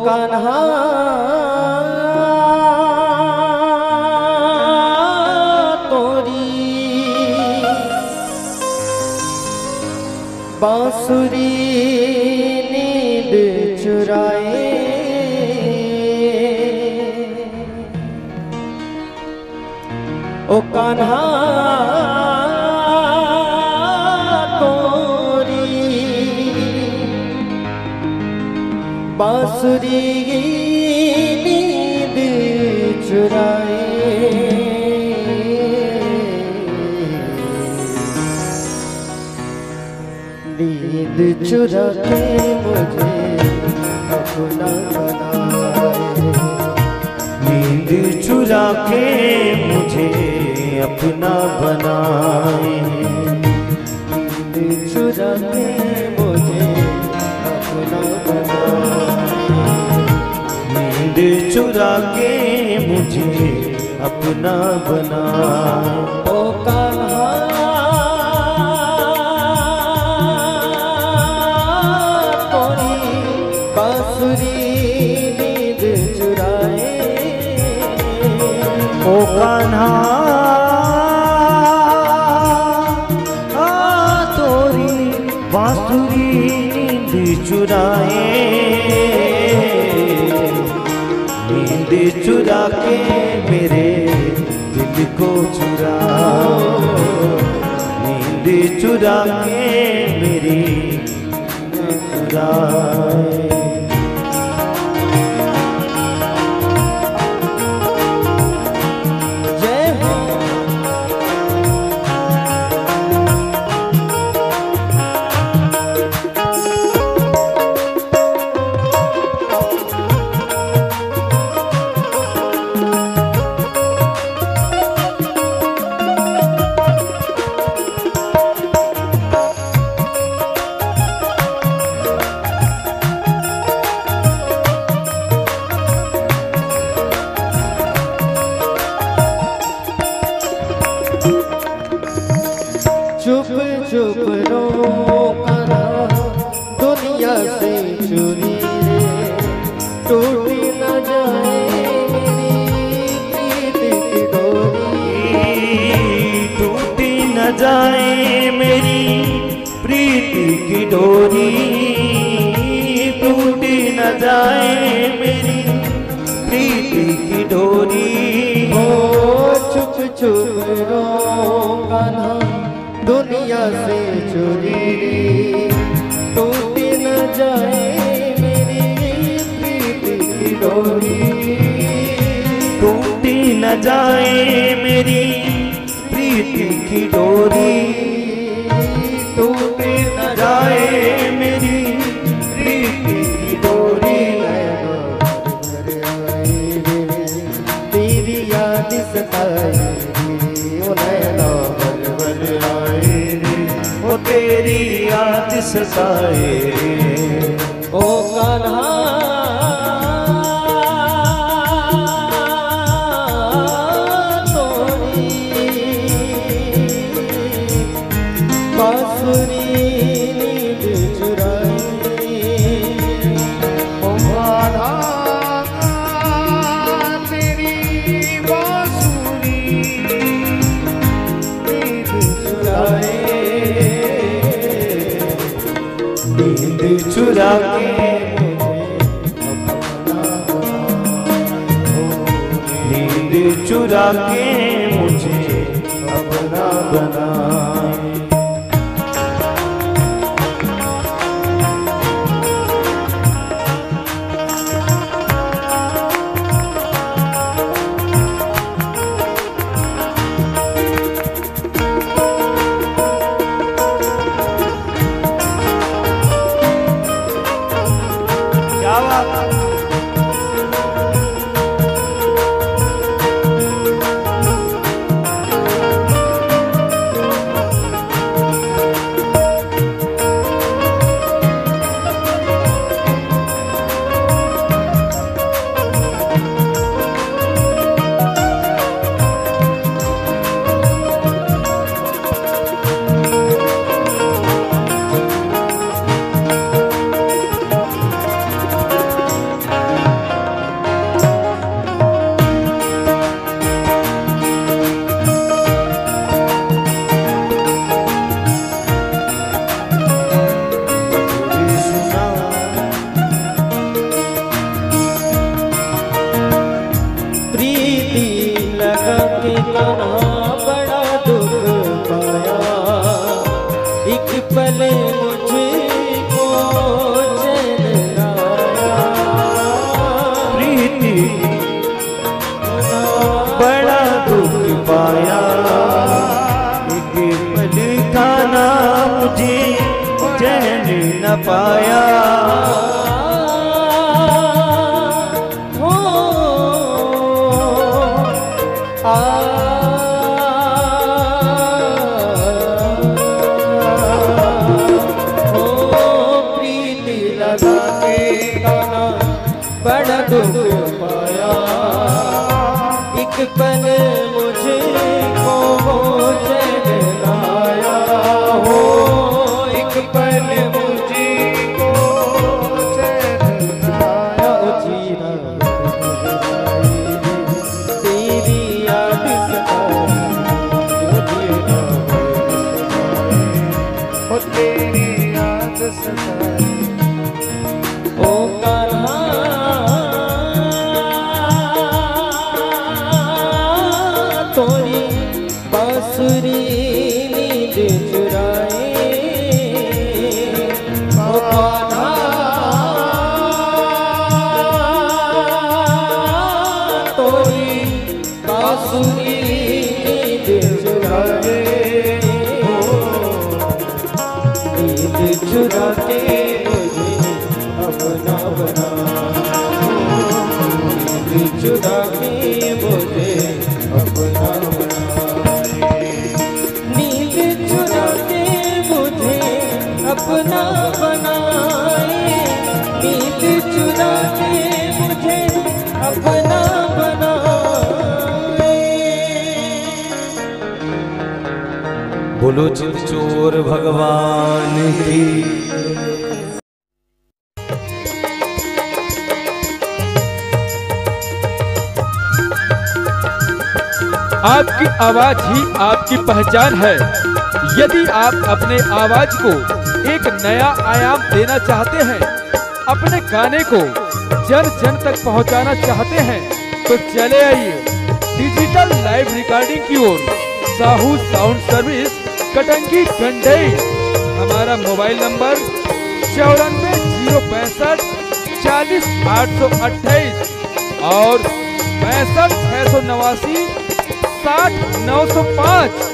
कान्हा तोरी बांसुरी नींद चुराए, ओ कान्हा तोरी बांसुरी नींद चुराए, नींद चुरा के मुझे अपना बनाए, नींद चुरा के मुझे अपना बनाए, नींद चुरा के मुझे अपना बनाए, नींद चुरा के मुझे अपना बनाए। ओ कान्हा तोरी बांसुरी नींद चुराए, ओ कान्हा तोरी बांसुरी नींद चुराए, नींद चुरा के मेरे दिल को चुराओ, नींद चुरा के मेरी चुराए। चुप चुप रो कान्हा दुनिया से चुरी रे, टूटी न जाए मेरी प्रीत की डोरी, टूटी न जाए मेरी प्रीति की डोरी, टूटी न जाए मेरी प्रीति की डोरी। ओ चुप चुप रो कान्हा दुनिया से चोरी रे, टूटी न जाए मेरी प्रीत की डोरी, टूटी न जाए मेरी प्रीति की डोरी, टूटी न जाए मेरी प्रीति की डोरी। तेरी याद सताए ओ नैना भर भर आए, वो तेरी याद सताए, ओ कान्हा तोरी बांसुरी नींद चुराए, ओ राधा तेरी बांसुरी नींद चुराए, नींद चुरा के नींद चुरा के मुझे अपना बनाए। क्या बात है? लगा के कहाँ बड़ा दुख पाया, एक पल मुझको चैन आया। प्रीति बड़ा दुख पाया, एक पल का ना मुझे चैन न पाया। प्रीति लगा के गाना बड़ा दुख पाया, एक पल मुझे को चैन आया। हो एक पल मुझे को चैन आया। जीना तेरी याद तेरी याद सताए। ओ कान्हा तोरी बांसुरी नींद चुराए। ओ कान्हा तोरी बांसुरी नींद चुराए। नींद चुरा के मुझे अपना बना, नींद चुरा के मुझे अपना बना, नींद चुरा के मुझे अपना बनाए, नींद चुरा के मुझे अपना बनाए। बोलो चितचोर भगवान की। आपकी आवाज ही आपकी पहचान है। यदि आप अपने आवाज को एक नया आयाम देना चाहते हैं, अपने गाने को जन जन तक पहुंचाना चाहते हैं, तो चले आइए डिजिटल लाइव रिकॉर्डिंग की ओर। Sahu sound service Katangi Gandai. हमारा मोबाइल नंबर 94 065 40 828 और 65 689 60 905।